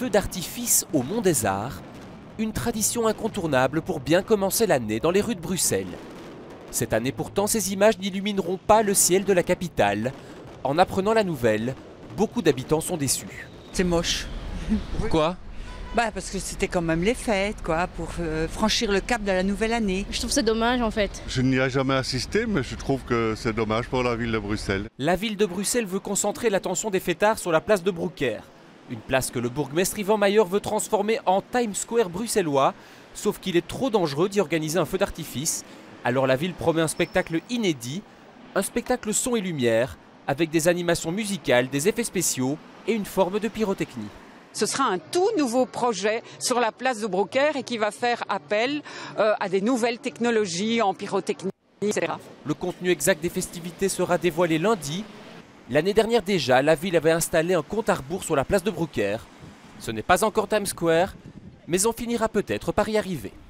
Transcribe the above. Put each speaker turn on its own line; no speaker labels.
feux d'artifice au Mont des Arts, une tradition incontournable pour bien commencer l'année dans les rues de Bruxelles. Cette année pourtant, ces images n'illumineront pas le ciel de la capitale. En apprenant la nouvelle, beaucoup d'habitants sont déçus.
C'est moche.
Pourquoi ?
Parce que c'était quand même les fêtes, quoi, pour franchir le cap de la nouvelle année.
Je trouve ça dommage en fait.
Je n'y ai jamais assisté, mais je trouve que c'est dommage pour la ville de Bruxelles.
La ville de Bruxelles veut concentrer l'attention des fêtards sur la place de Broeckère. Une place que le bourgmestre Yvan Mayer veut transformer en Times Square bruxellois, sauf qu'il est trop dangereux d'y organiser un feu d'artifice. Alors la ville promet un spectacle inédit, un spectacle son et lumière, avec des animations musicales, des effets spéciaux et une forme de pyrotechnie.
Ce sera un tout nouveau projet sur la place de Broeckère et qui va faire appel à des nouvelles technologies en pyrotechnie, etc.
Le contenu exact des festivités sera dévoilé lundi. L'année dernière déjà, la ville avait installé un compte à rebours sur la place de Broeckère. Ce n'est pas encore Times Square, mais on finira peut-être par y arriver.